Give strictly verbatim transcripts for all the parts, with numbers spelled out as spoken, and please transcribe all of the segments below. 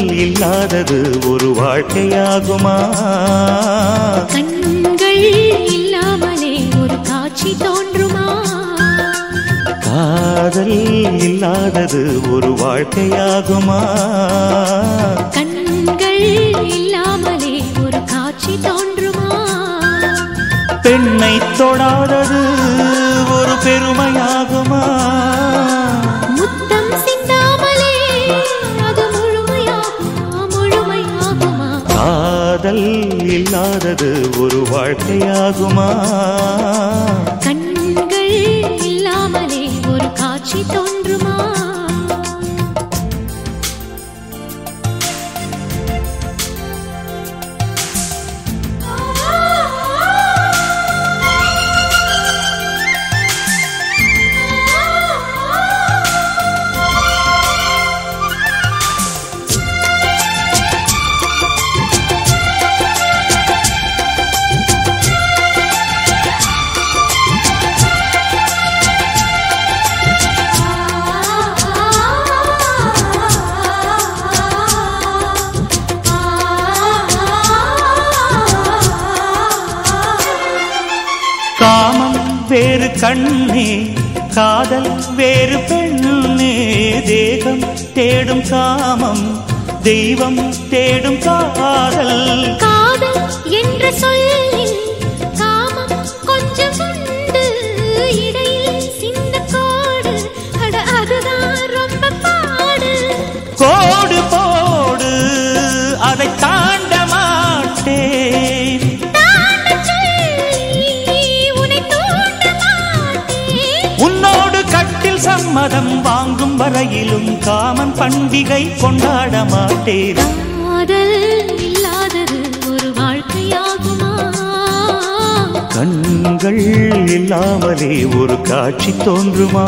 இல்லாதது ஒரு வாழ்க்கையாகுமா? கண்கள் இல்லாமலே ஒரு காட்சி தோன்றுமா? காதல் இல்லாதது ஒரு வாழ்க்கையாகுமா? கண்கள் இல்லாமலே ஒரு காட்சி தோன்றுமா? பெண்ணை தொடாதது ஒரு பெருமையாகுமா? முத்தம் சிந்தாமலே அது முழுமையாகுமா? முழுமையாகுமா? காதல் இல்லாதது ஒரு வாழ்க்கையாகுமா? கண்கள் இல்லாமலே ஒரு காட்சி தோன்றுமா? காமம் வேறு கண்ணே, காதல் வேறு பெண்ணே. தேகம் தேடும் காமம், தெய்வம் தேடும் காதல். காதல் என்ற சொல்லில் காமம் கொஞ்சம் உண்டு, இடையில் சின்ன கோடு, அட அதுதான் ரொம்ப பாடு. கோடு போடு, அதை தாண்ட மாட்டேன். உன்னோடு கட்டில் சம்மதம் வாங்கும் வரையிலும் காமன் பண்டிகை கொண்டாட மாட்டேன். காதல் இல்லாதது ஒரு வாழ்க்கையாகுமா? கண்கள் இல்லாமலே ஒரு காட்சி தோன்றுமா?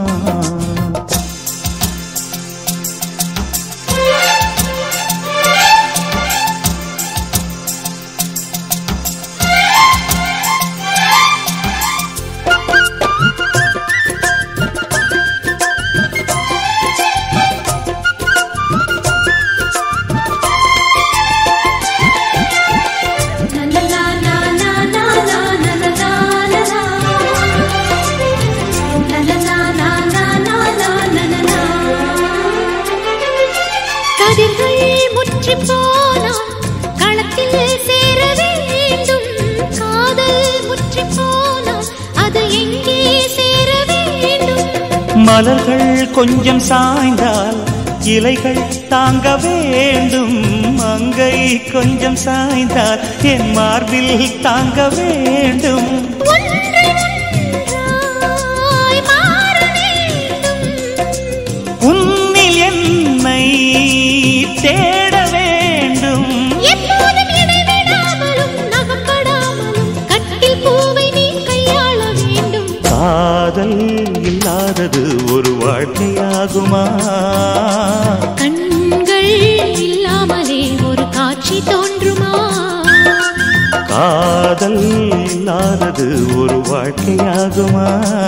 கதிர்கள் முற்றி போனால் களத்தில் சேர வேண்டும். காதல் முற்றி போனால் அது எங்கே சேர வேண்டும்? மலர்கள் கொஞ்சம் சாய்ந்தால் இலைகள் தாங்க வேண்டும். மங்கை கொஞ்சம் சாய்ந்தால் என் மார்பில் தாங்க வேண்டும். உன்னில் என்னை தேட வேண்டும். எப்போதும் இடைவிடாமலும் நகப்படாமலும் கட்டில் பூவை நீ கையாள வேண்டும். காதல் இல்லாதது ஒரு வாழ்க்கையாகுமா? கண்கள் இல்லாமலே ஒரு காட்சி தோன்றுமா? காதல் இல்லாதது ஒரு வாழ்க்கையாகுமா?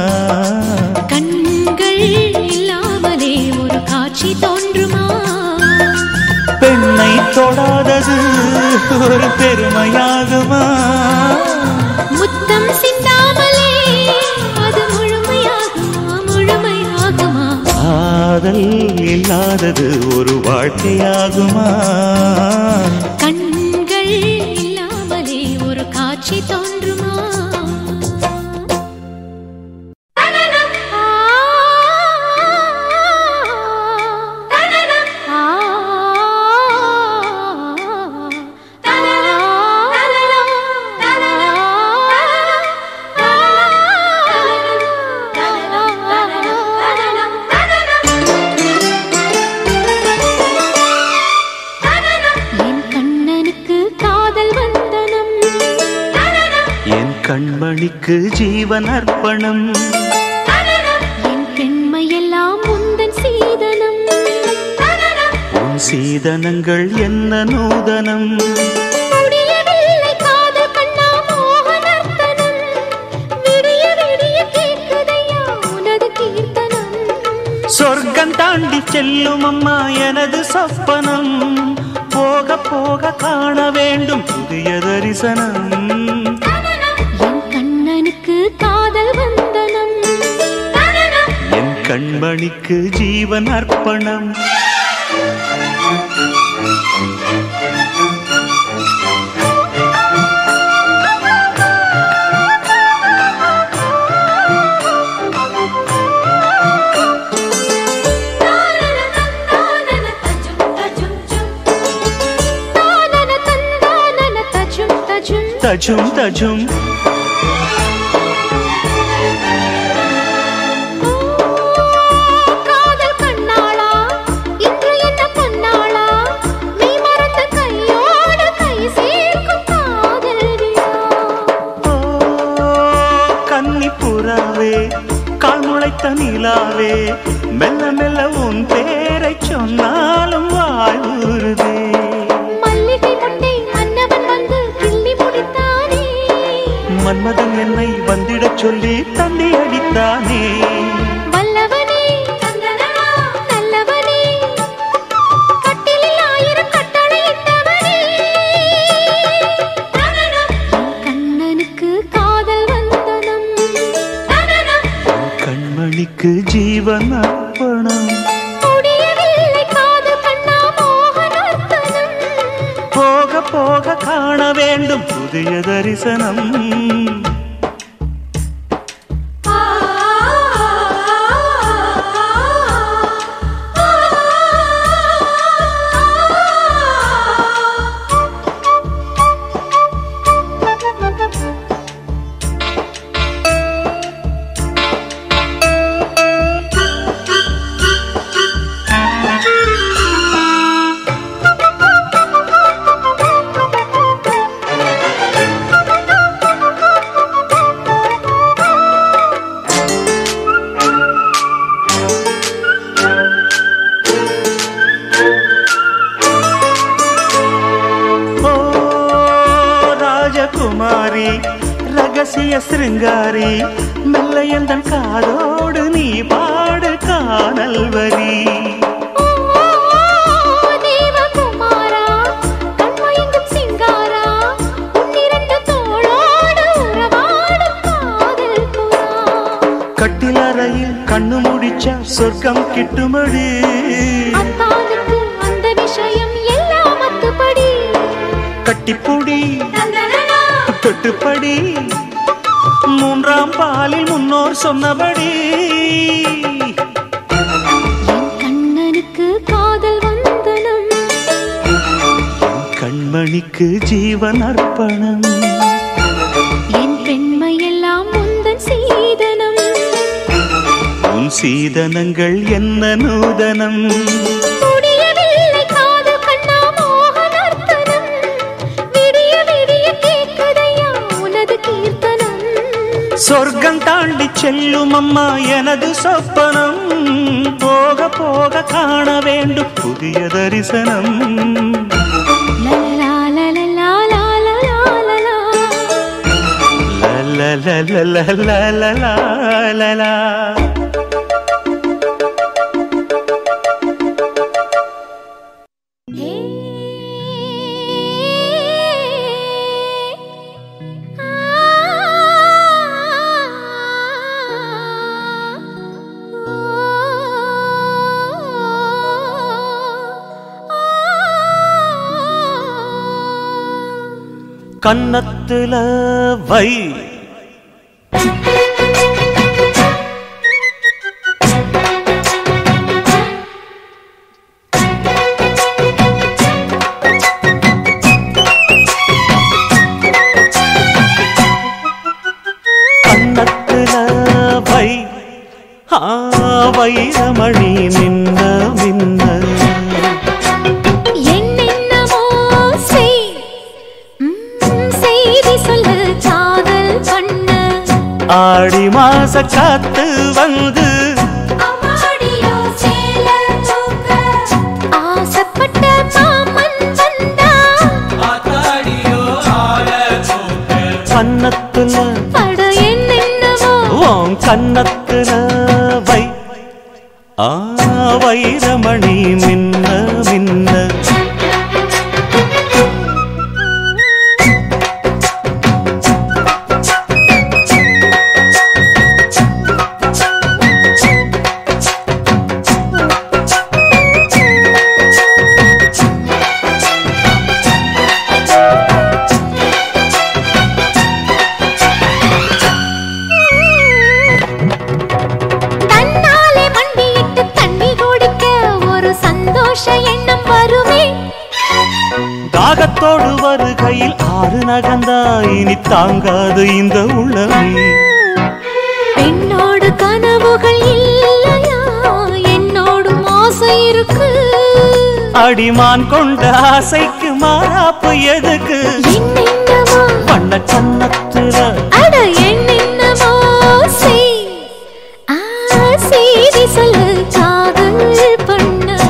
கண்கள் இல்லாமலே ஒரு காட்சி தோன்றுமா? பெண்ணை தொடாதது ஒரு பெருமையாகுமா? முத்தம் சிந்தாமலே அது முழுமையாகுமா? முழுமையாகுமா? காதல் இல்லாதது ஒரு வாழ்க்கையாகுமா? கண்கள் இல்லாமலே ஒரு காட்சி தோன்றுமா? கண்மணிக்கு ஜீவன் அர்ப்பணம். என் பெண்மையெல்லாம் உந்தன் சீதனம். உன் சீதனங்கள் என்ன நூதனம். முடியவில்லை காதல் கண்ணா மோகனர்த்தனம். விடிய விடிய கேட்குதையா உனது கீர்த்தனம். சொர்க்கம் தாண்டி செல்லும் அம்மா எனது சொப்பனம். போக காண வேண்டும் புதிய தரிசனம். என் கண்ணனுக்கு காதல் வந்தனம், என் கண்மணிக்கு ஜீவன் அர்ப்பணம். தஜும் தஜும் காதல் கண்ணாளா இன்று என்ன பொன்னாளா, நீ மறந்த கையோடு கை சேர்க்கும் காதலியா. ஓ கன்னிப்புறாவே கால் முளைத்த நிலாவே, மெல்ல மெல்ல உன் பேரை சொன்னாலும் வாழ்வுறுதே. மன்மதன் என்னை வந்திடச் சொல்லி தண்ணி அடித்தானே. வல்லவனே நல்லவனே, கட்டிலில் ஆயிரம் கட்டளையிட்டவனே, கண்ணனுக்கு காதல் வந்தனம், கண்மணிக்கு ஜீவன் அர்ப்பணம். முடியவில்லை காதல் கண்ணா மோகனர்த்தனம், போக போக காண வேண்டும் புதிய தரிசனம். குமாரி ரகசிய சிருங்காரி, மெல்ல எந்தன் காதோடு நீ பாடு காணல் வரி. தேவகுமாரா கண்மயங்கும் சிங்காரா, உன்னிரண்டு தோளோடு உறவாடும் காதல் புறா. கட்டிலறையில் கண்ணு முடிச்சா சொர்க்கம் கிட்டுமடி, அத்தானுக்கு அந்த விஷயம் எல்லாம் அத்துப்படி. கட்டிப்புடி தொட்டுப்படி, மூன்றாம் பாலில் முன்னோர் சொன்னபடி. என் கண்ணனுக்கு காதல் வந்தனம், கண்மணிக்கு ஜீவன் அர்ப்பணம். என் பெண்மையெல்லாம் உந்தன் சீதனம், உன் சீதனங்கள் என்ன நூதனம். முடியவில்லை காதல் கண்ணா மோகனர்த்தனம், விடிய விடிய கேட்குதையா உனது கீர்த்தனம். சொர்க்கம் தாண்டி செல்லும் அம்மா எனது சொப்பனம், போக போக காண வேண்டும் புதிய தரிசனம். லலலா லலலா லலலா லலலா லலலா. கன்னத்துல வை கன்னத்துல வை வைரமணி நின்ன மின்ன ஆடி மாச காத்து வந்து ஆசப்பட்ட மாமன் வந்தா கன்னத்துல பட என்னவோ உன் கன்னத்துல வை வைரமணி மின்ன மின்ன தாகத்தோடு வருகையில் ஆறு நகந்தா இனி தாங்காது இந்த உள்ளமே. பெண்ணோடு கனவுகள் இல்லையா, என்னோடும் ஆசை இருக்கு. அடிமான் கொண்ட ஆசைக்கு மாறாப்பு எதுக்கு? என்னென்னவோ பண்ண சன்னத்துல அட என்னென்னவோ செய். ஆ, செய்தி சொல்லு காதல் பண்ண.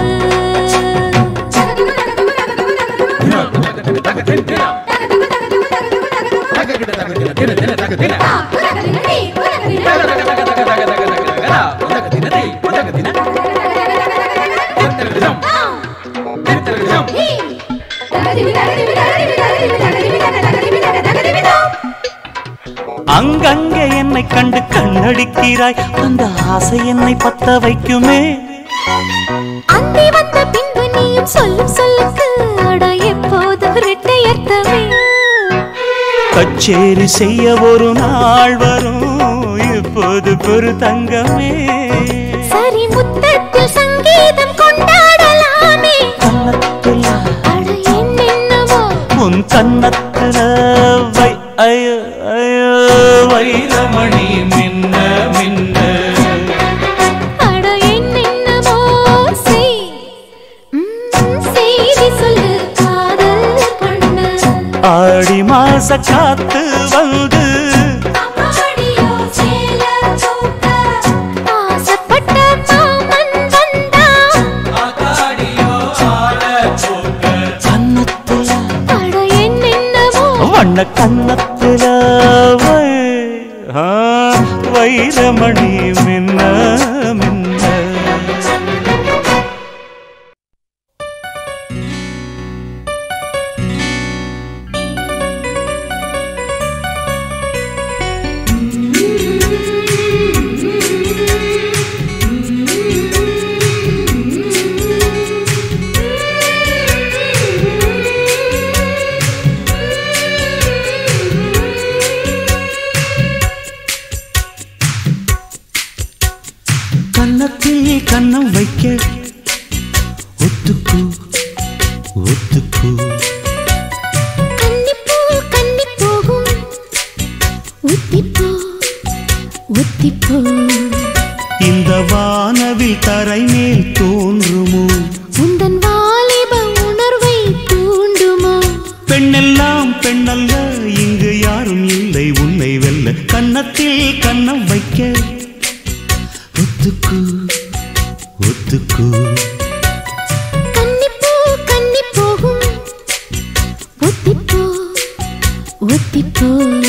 அங்கங்கே என்னை கண்டு கண்ணடிக்கிறாய், அந்த ஆசை என்னை பத்த வைக்குமே. அந்தி வந்த பின்பு நீயும் சொல்லும் சொல்லுக்கு அட எப்போது இரட்டை அர்த்தமே. கச்சேரி செய்ய ஒரு நாள் வரும், இப்போது பெரு தங்கமே. சரி முத்தத்தில் சங்கீதம் கொண்டாடலாமே. கன்னத்துல அட என்னென்னவோ உன் கன்னத்துல வை ஐயோ ஐயோ வைரமணி மின்ன மின்ன. அட என்னென்னவோ செய். ம், செய்தி சொல்லு காதல் பண்ண. ஆடி மாச காத்து வந்து அம்மாடியோ சேல தூக்க ஆசைப்பட்ட மாமன் வந்தா. கன்னத்துல அட என்னென்னவோ வண்ண கன்னத்துல வை ஆ, வைரமணி மின்ன மின்ன. கன்னத்தில் கன்னம் வைக்க ஒத்துக்கு ஒத்துக்கு. கன்னிப்பூ கன்னி போகும் ஒத்திப்போ ஒத்திப்போ. இந்த வானவில் தரை மேல் தோன்றுமோ, உந்தன் வாலிப உணர்வை தூண்டுமோ. பெண்ணெல்லாம் பெண்ணல்ல இங்கு யாரும் இல்லை உன்னை வெல்ல. கன்னத்தில் கன்னம் வைக்க ஒத்துக்கு ஒத்துக்கு. கன்னிப்பூ கன்னி போகும் ஒத்திப்போ ஒத்திப்போ.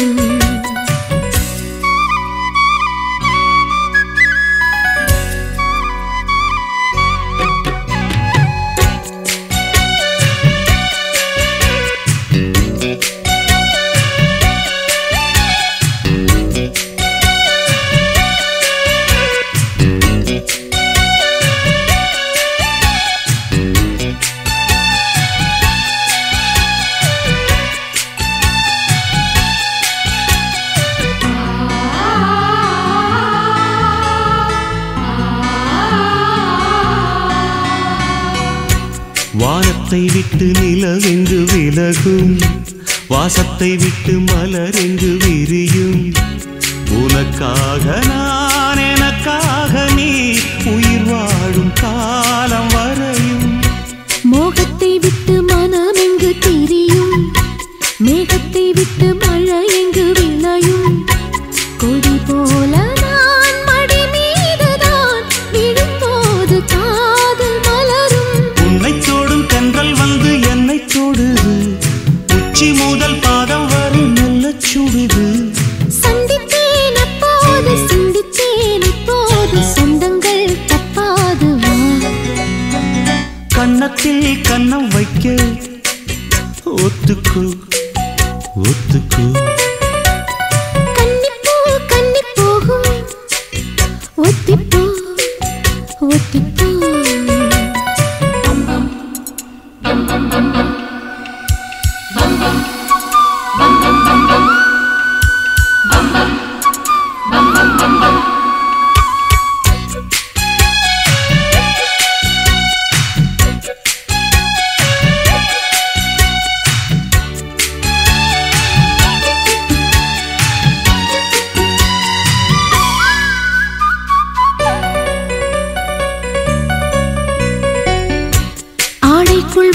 வானத்தை விட்டு நிலவெங்கு விலகும், வாசத்தை விட்டு மலரெங்கு விரியும். உனக்காக நான் எனக்காக நீ உயிர் வாழும் காலம் வரையும். மோகத்தை விட்டு மனம் எங்கு திரியும், மேகத்தை விட்டு மழை எங்கு விளையும். கொடி போல நான் மடி மீதுதான் விழும்போது காதல் மலரும். உன்னை தோடும் தென்றல் வந்து என்னை தொடுது, உச்சி முதல் பாதம் வரை நல்ல சுடுது. சந்தித்தேன் அப்போது சிந்தித்தேன் இப்போது சொந்தங்கள் தப்பாது வா. கன்னத்தில் கன்னம் வைக்க ஒத்துக்கு ஒத்துக்கு. கன்னிப்பூ கன்னி போகும் ஒத்திப்போ ஒத்திப்போ.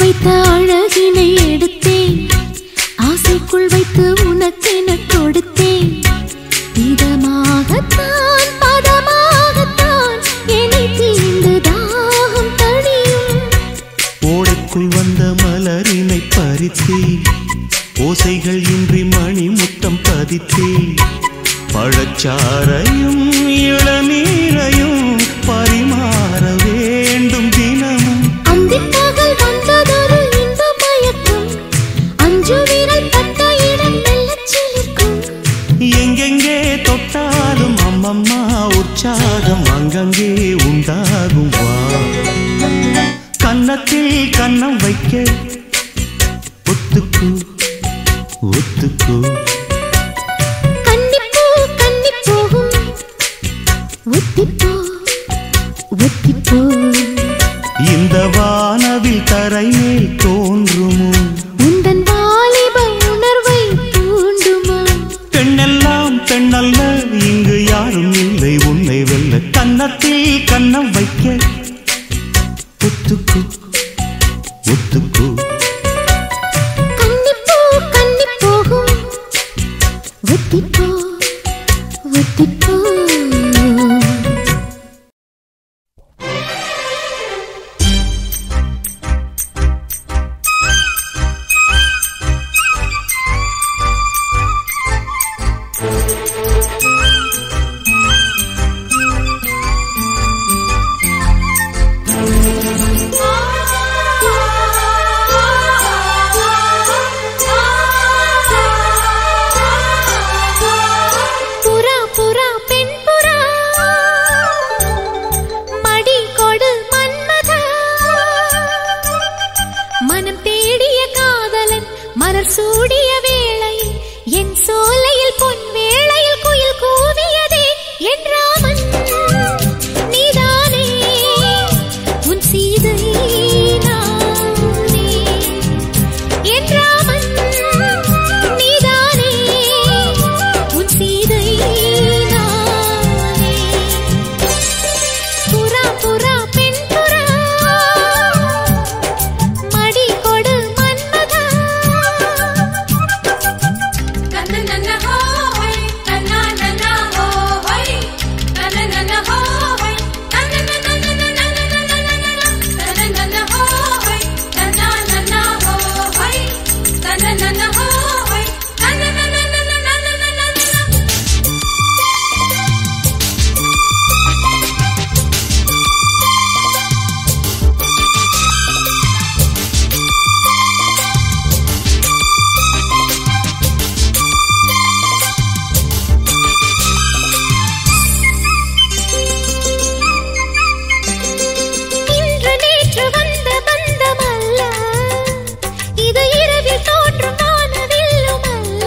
வைத்த அழகினை எடுத்தேன், ஆசைக்குள் வைத்து உனக்கென கொடுத்தேன். இதமாகத்தான் பதமாகத்தான் என்னை தீண்டு தாகம் தணியும். ஓடைக்குள் வந்த மலரினை பறித்தே, ஓசைகள் இன்றி மணி முத்தம் பதித்தே. பழச்சாரையும் இளநீரையும் பரிமாற வேண்டும் தினமும். அந்திப்பகல் வந்ததொரு இன்ப மயக்கம், அஞ்சு விரல் பட்ட இடம் மெல்லச் சிலிர்க்கும். எங்கெங்கே தொட்டாலும் அம்மம்மா உற்சாகம் அங்கங்கே உண்டாகும். வா கன்னத்தில் கன்னம் வைக்க ஒத்துக்கு ஒத்துக்கு. கன்னிப்பூ கன்னிப் போகும், ஒத்திப்போ ஒத்திப்போ. இந்த வானவில் தரை மேல் தோன்றுமோ, உந்தன் வாலிப உணர்வை தூண்டுமோ. பெண்ணெல்லாம் பெண்ணல்ல, இங்கு யாரும் இல்லை உன்னை வெல்ல. கன்னத்தில் கன்னம் வைக்க ஒத்துக்கு ஒத்துக்கு. கன்னிப்பூ கன்னிப் போகும், ஒத்திப்போ ஒத்திப்போ. புறா புறா பெண் புறா, மடி கொடு மன்மதா. மனம் தேடிய காதலன் மலர் சூடிய வேளையில், என் சோலையில் பொன் வேளையில் குயில் கூவியதே. என் ராமன் நீதானே, உன் சீதை நானே. என் ராமன் நீதானே, உன் சீதை நானே. புறா புறா பெண் புறா, மடி கொடு மன்மதா. தன்னன ஹோய் தன்னன ஹோய் தன்னன ஹோய் தன்னன தன்னன தன்னன ஹோய் தன்னன ஹோய் தன்னன ஹோய் தன்னன. இன்று நேற்று வந்த பந்தமல்ல, இது இரவில் தோற்றும் வானவில்லும் அல்ல.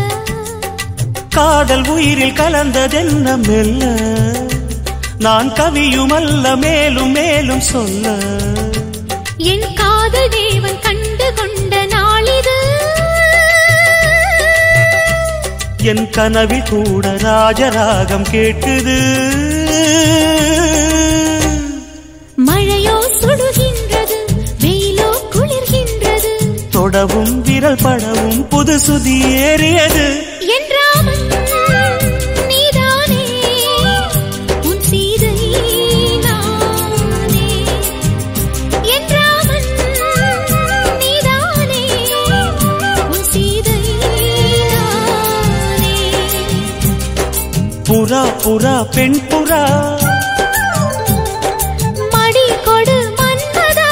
காதல் உயிரில் கலந்ததென்ன மெல்ல, நான் கவியுமல்ல மேலும் மேலும் சொல்ல. என் காதல் தேவன் கண்டு கொண்ட நாளிது, என் கனவில் கூட ராஜராகம் கேட்குது. மழையோ சுடுகின்றது, வெயிலோ குளிர்கின்றது. தொடவும் விரல் படவும் புது சுதி ஏறியது. என் ராமன் நீதானே, உன் சீதை நானே. என் ராமன் நீதானே, உன் சீதை நானே. புறா புறா பெண் புறா, மடி கொடு மன்மதா.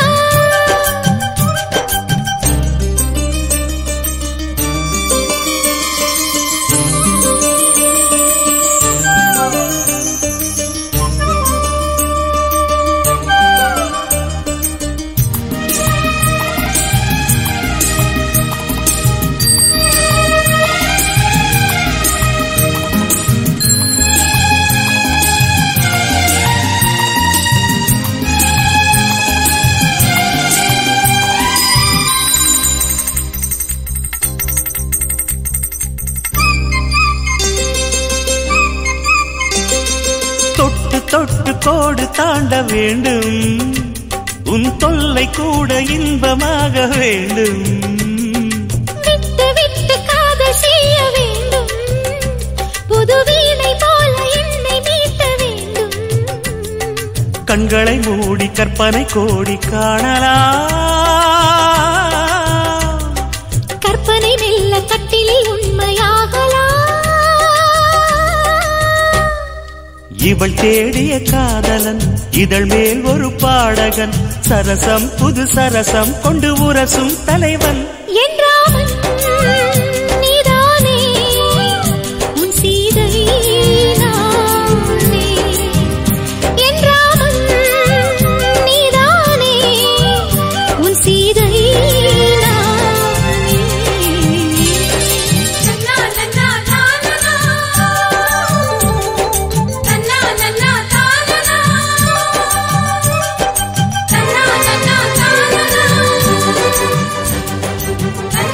தொட்டு தொட்டு கோடு தாண்ட வேண்டும், உன் தொல்லை கூட இன்பமாக வேண்டும். விட்டு விட்டு காதல் செய்ய வேண்டும். புது வீணை போல என்னை மீட்ட வேண்டும். கண்களை மூடி கற்பனை கோடி காணலாம். கற்பனை மெல்ல கட்டிலில் உண்மையாகலாம். இவள் தேடிய காதலன் இதழ் மேல் ஒரு பாடகன். சரசம் புது சரசம் கொண்டு உரசும் தலைவன் என்றாவன் நீதானே. உன் சீதை நானே. என்றாவன் நீதானே. உன் சீதை நானே. நன்னா நன்னா தானனா நன்னா நன்னா தானனா நன்னா நன்னா தானனா நன்னா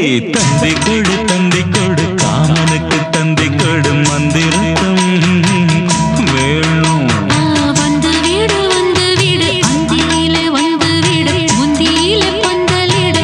தந்தி கொடு தந்தி கொடு காமனுக்கு தந்தி கொடு மந்திரம் வேணும். வந்து வீடு வந்து வீடு அந்தியில வந்து வீடு முந்தியில பந்தலிடு.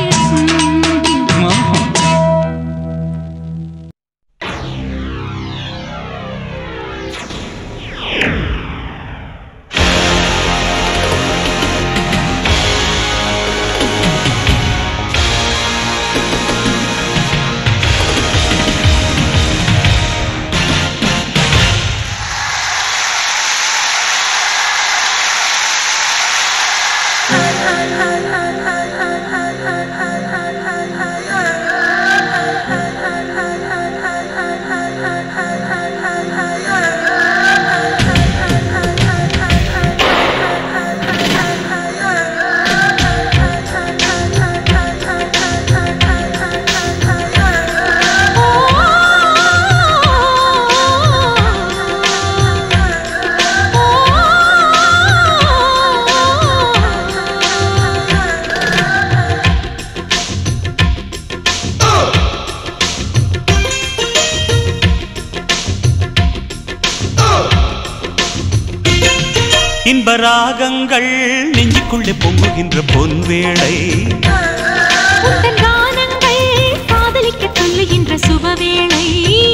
இன்ப ராகங்கள் நெஞ்சுக்குள்ளே பொங்குகின்ற பொன்வேளை, உந்தன் கானங்கள் காதலிக்க சொல்லுகின்ற சுபவேளை,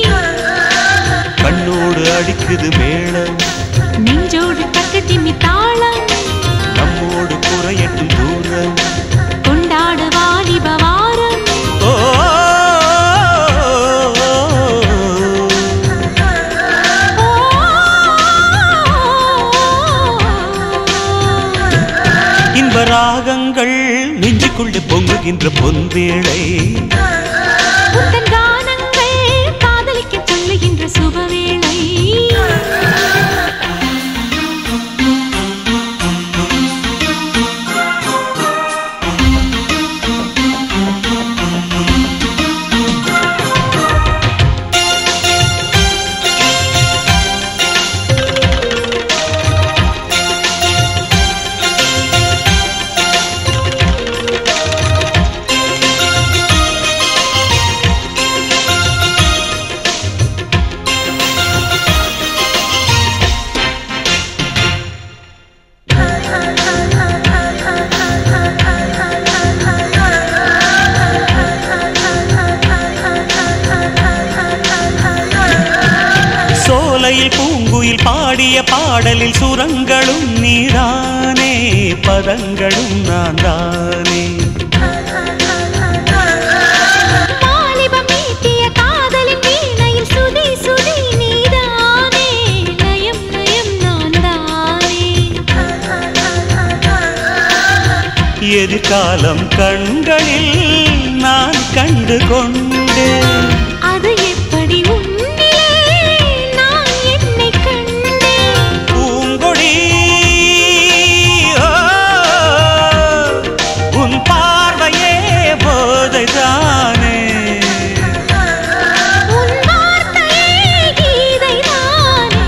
கண்ணோடு அடிக்குது மேளம் நெஞ்சோடு தக்க திம்மி தாளம், நம்மோடு குறையட்டும் தூரம் கொண்டாடு வாலிப வாரம். ஓ இன்ப ராகங்கள் நெஞ்சுக்குள்ளே பொங்குகின்ற பொன்வேளை, உந்தன் கானங்கள் காதலிக்க சொல்லுகின்ற சுபவேளை. சோலையில் பூங்குயில் பாடிய பாடலில் சுரங்களும் நீதானே, பதங்களும் நான் தானே. வாலிபம் மீட்டிய காதலின் வீணையில் சுதி சுதி நீதானே, லயம் லயம் நான் தானே. எதிர்காலம் கண்களில் நான் கண்டு கொண்டேன், அது எப்படி உன்னிலே நான் என்னை கண்டேன். பூங்கொடி உன் பார்வையே போதைதானே, உன் வார்த்தையே கீதைதானே.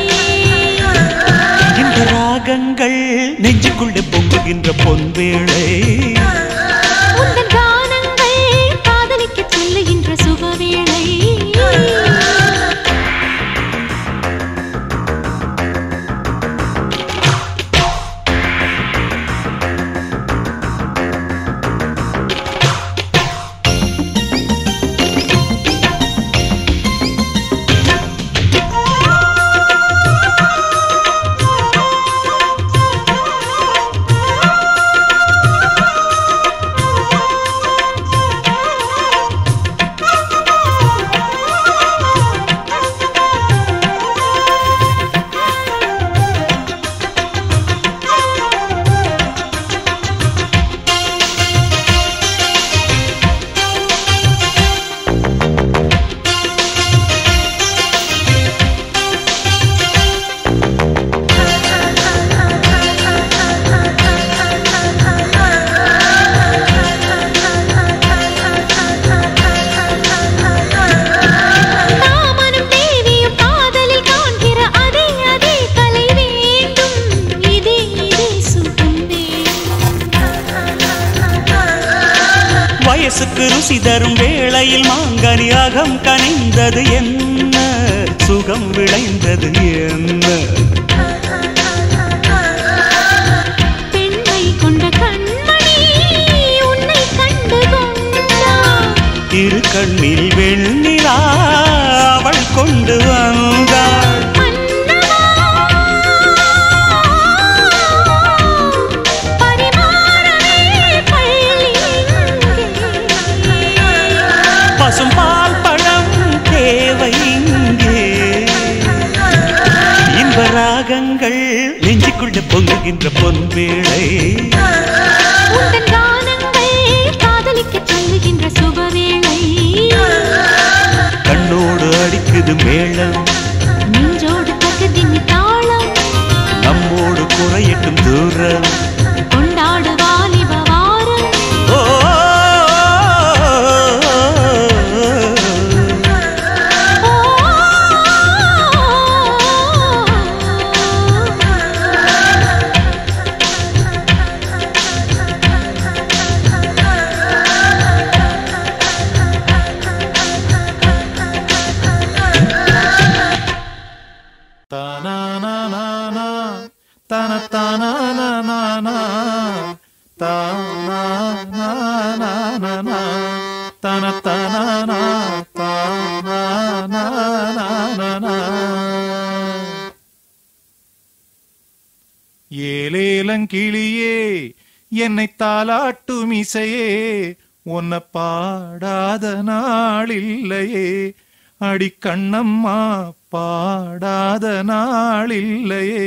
இந்த ராகங்கள் நெஞ்சுக்குள்ளே பொங்குகின்ற பொன்வேளை, உந்தன் கானங்கள் காதலிக்க சொல்லுகின்ற சுபவேளை. பசி தரும் வேளையில் மாங்கனி அகம் கனிந்தது என்ன, சுகம் விளைந்தது என்ன. பெண்மை கொண்ட கண்மணி உன்னை கண்டு கொண்டாள், இரு கண்ணில் வெண்ணிலா அவள் கொண்டு வந்தாள். பசும் பால் பழம் தேவை இங்கே, இன்ப ராகங்கள் நெஞ்சுக்குள்ள பொங்குகின்ற பொன்வேளை, உந்தன் கானங்கள் காதலிக்க சொல்லுகின்ற சுபவேளை. கண்ணோடு அடிக்குது மேளம், நெஞ்சோடு தகுதின் தாளம், நம்மோடு குறையட்டும் தூரம், கொண்டாடு வாலிப வாரம். ஓ ஏலேலங்கிளியே என்னை தாலாட்டும் இசையே, உன்னை பாடாத நாளில்லையே, அடி கண்ணம்மா பாடாத நாளில்லையே.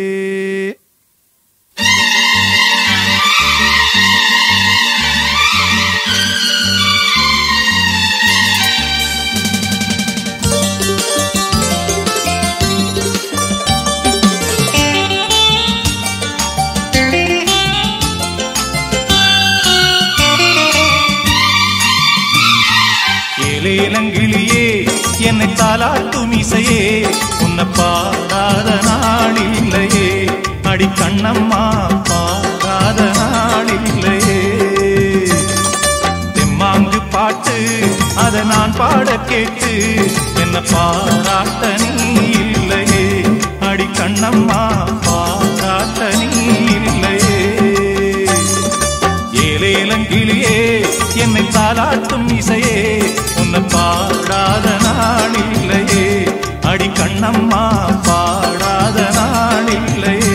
ஏலேலங்கிளியே என்னை தாலாட்டும் இசையே, உன்னை பாடாத நாளில்லையே, அடி கண்ணம்மா பாடாத நாளில்லையே. தெம்மாங்கு பாட்டு அதை நான் பாட கேட்டு என்ன பாராட்ட நீ இல்லையே, அடி கண்ணம்மா பாராட்ட நீ இல்லையே. ஏலேலங்கிளியே என்னை தாலாட்டும் இசையே, உன்னை பாடாத நாளில்லையே, அடி கண்ணம்மா பாடாத நாளில்லையே.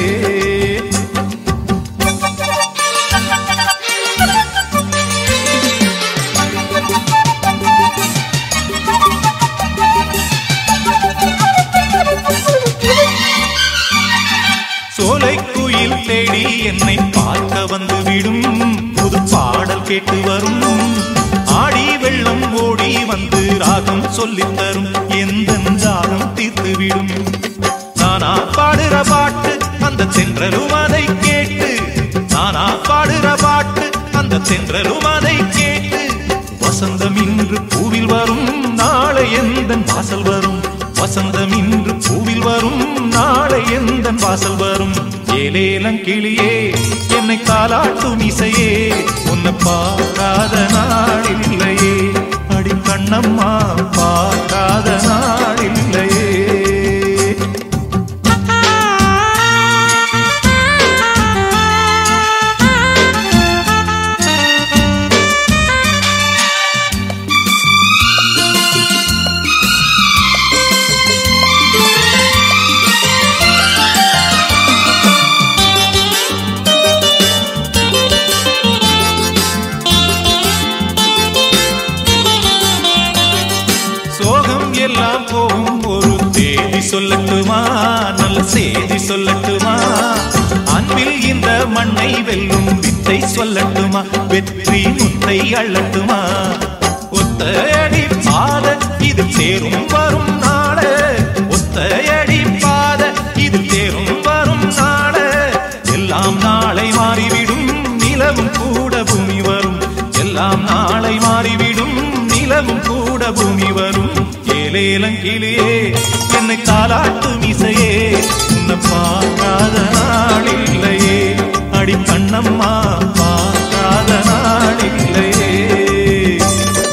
சோலைக்குயில் தேடி என்னை பார்க்க வந்து விடும், புது பாடல் கேட்டு வரும், ஆடி வெள்ளம் ஓடி வந்து ராகம் சொல்லித் தரும், எந்த ராகம் தீர்த்து விடும். நானா பாடுற பாட்டு அந்த தென்றலும் அதை கேட்டு, நானா பாடுற பாட்டு அந்த தென்றலும் அதை கேட்டு, வசந்தம் இன்று பூவில் வரும் நாளை எந்தன் வாசல் வரும், வசந்தம் இன்று பூவில் வரும் நாளை எந்தன் வாசல் வரும். ஏலேலங்கிளியே என்னை தாலாட்டும் இசையே, உன்னை பாடாத நாளில்லையே, அடி கண்ணம்மா பாடாத நாளில்லையே. எல்லாம் போகும் ஒரு தேதி சொல்லட்டுமா, நல்ல செய்தி சொல்லட்டுமா, அன்பில் இந்த மண்ணை வெல்லும் வித்தை சொல்லட்டுமா, வெற்றி முத்தை அள்ளட்டுமா. ஒத்தையடி பாத இது தேரும் வரும் நாள, ஒத்தையடி பாத இது தேரும் வரும் நாள, எல்லாம் நாளை மாறிவிடும் நிலவும் கூட பூமி வரும், எல்லாம் நாளை மாறிவிடும் நிலவும் கூட பூமி வரும். ஏலேலங்கிளியே என்னை தாலாட்டும் இசையே, உன்னை பாடாத நாளில்லையே, அடி கண்ணம்மா பாடாத நாளில்லையே.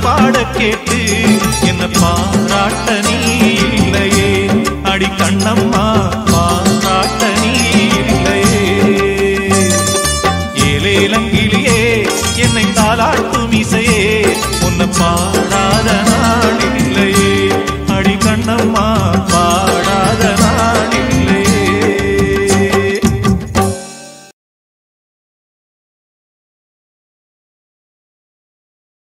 பாட கேட்டு என்ன பாராட்ட நீ இல்லையே அடி கண்ணம்மா பாராட்ட நீ இல்லையே ஏலேலங்கிலியே என்னை தாலாட்டும் இசையே உன்னை பா